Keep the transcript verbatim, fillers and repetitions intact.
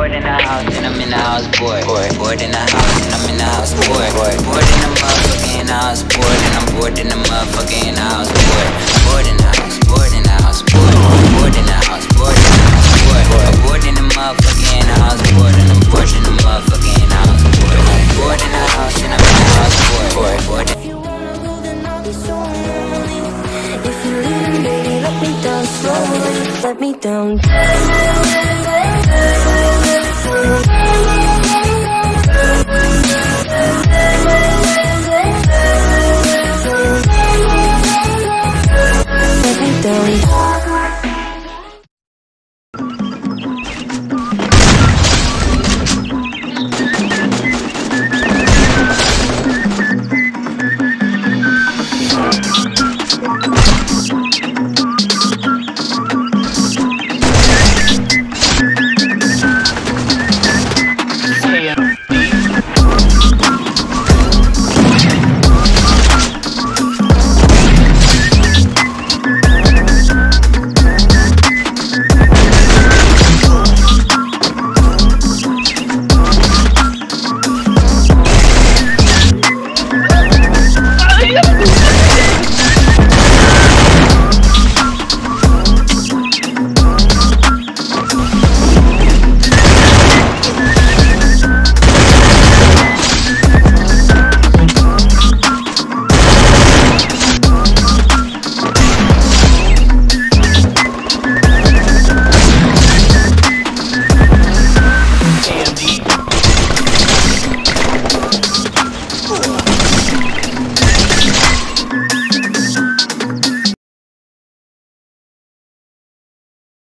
bored in the house and I'm in the house bored. Bored in the house and I'm in the house bored. Bored in the motherfucking house bored, and I'm bored in the motherfucking house bored. Bored in the house, bored in the house bored. Bored in the house, bored in the house bored. I'm bored in the motherfucking house bored, and I'm bored in the motherfucking house bored. Bored in the house and I'm in the house bored. Bored. If you wanna go, then I'll be so lonely. If you're leaving, baby, let me down slowly. Let me down.